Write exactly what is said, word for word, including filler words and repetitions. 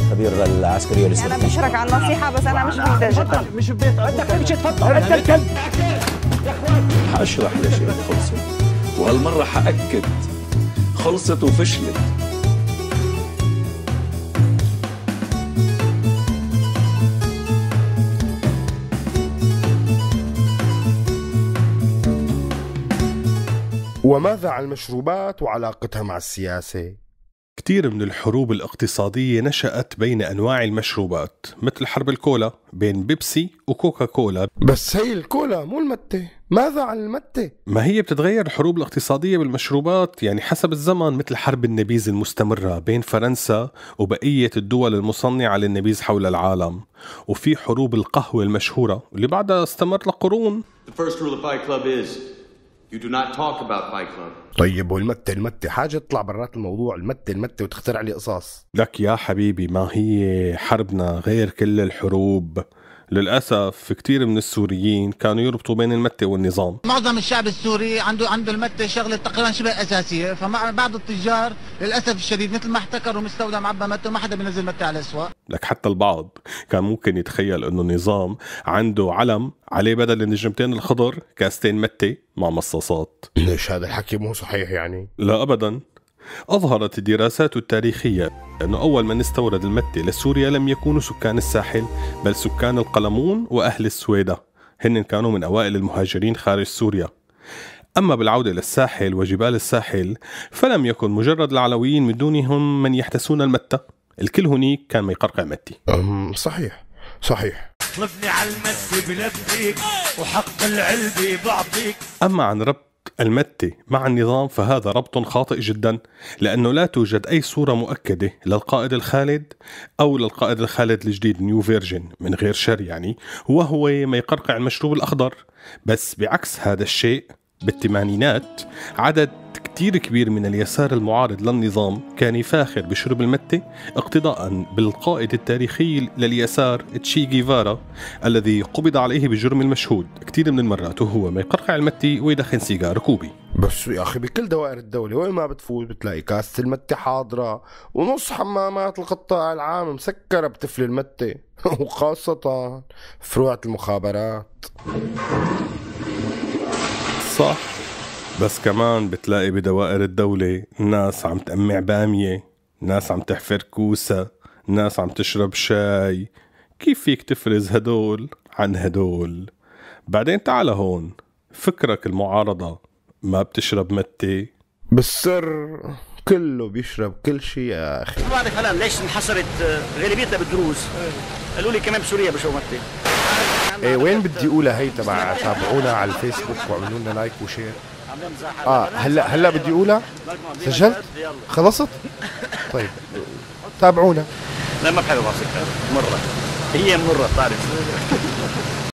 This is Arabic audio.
الخبير العسكري الاسرائيلي. انا بشرك على النصيحه بس انا مش منتجه. مش ببيت بدك تمشي تفضل. انت الكلب يا اخوان. حاشرح لشيء خلصت، وهالمره حاكد خلصت وفشلت. وماذا عن المشروبات وعلاقتها مع السياسة؟ كتير من الحروب الاقتصادية نشأت بين أنواع المشروبات، مثل حرب الكولا بين بيبسي وكوكا كولا. بس هي الكولا مو المتة، ماذا عن المتة؟ ما هي بتتغير الحروب الاقتصادية بالمشروبات يعني حسب الزمن، مثل حرب النبيذ المستمرة بين فرنسا وبقية الدول المصنعة للنبيذ حول العالم، وفي حروب القهوة المشهورة اللي بعدها استمر لقرون. The first rule of Fight Club is you do not talk about Fight Club. طيب والمتة المتة حاجة تطلع برات الموضوع، المتة المتة وتخترع لي قصاص. لك يا حبيبي، ما هي حربنا غير كل الحروب. للأسف كتير من السوريين كانوا يربطوا بين المتة والنظام. معظم الشعب السوري عنده عنده المتة شغلة تقريبا شبه أساسية، فمع بعض التجار للأسف الشديد مثل ما احتكروا مستودع معبى متة وما حدا بينزل متة على الأسواق. لك حتى البعض كان ممكن يتخيل إنه النظام عنده علم عليه بدل النجمتين الخضر كاستين متة مع مصاصات. ليش هذا الحكي مو صحيح يعني؟ لا أبدا. أظهرت الدراسات التاريخية أنه أول من استورد المتة لسوريا لم يكونوا سكان الساحل، بل سكان القلمون وأهل السويدة، هن كانوا من أوائل المهاجرين خارج سوريا. أما بالعودة للساحل وجبال الساحل فلم يكن مجرد العلويين من دونهم من يحتسون المتة، الكل هنيك كان ما يقرقع متي. أم صحيح صحيح. طلبني على المتة بلبيك وحق العلبة بعطيك. أما عن ربط المتة مع النظام فهذا ربط خاطئ جدا، لأنه لا توجد أي صورة مؤكدة للقائد الخالد أو للقائد الخالد الجديد نيو فيرجن من غير شر يعني، وهو ما يقرقع المشروب الأخضر. بس بعكس هذا الشيء بالثمانينات عدد كتير كبير من اليسار المعارض للنظام كان يفاخر بشرب المتة اقتداء بالقائد التاريخي لليسار تشي جيفارا الذي قبض عليه بالجرم المشهود كتير من المرات، وهو ما يقرقع المتة ويدخن سيجار كوبي. بس يا أخي بكل دوائر الدولة وين ما بتفوت بتلاقي كاسة المتة حاضرة، ونص حمامات القطاع العام مسكرة بتفل المتة وخاصة فروع المخابرات. صح، بس كمان بتلاقي بدوائر الدولة ناس عم تقمع بامية، ناس عم تحفر كوسة، ناس عم تشرب شاي. كيف فيك تفرز هدول عن هدول؟ بعدين تعال هون، فكرك المعارضة ما بتشرب متة؟ بالسر كله بيشرب كل شيء يا أخي. ما بعرف هلا ليش انحصرت غالبيتها بالدروز، قالوا لي كمان بسوريا بشربوا متة. ايه وين بدي اقولها هي تبع تابعونا على الفيسبوك واعملوا لنا لايك وشير. اه هلا هلا بدي اقولها. سجلت؟ خلصت؟ طيب تابعونا. لا ما بحب راسك مرة، هي مرة بتعرف.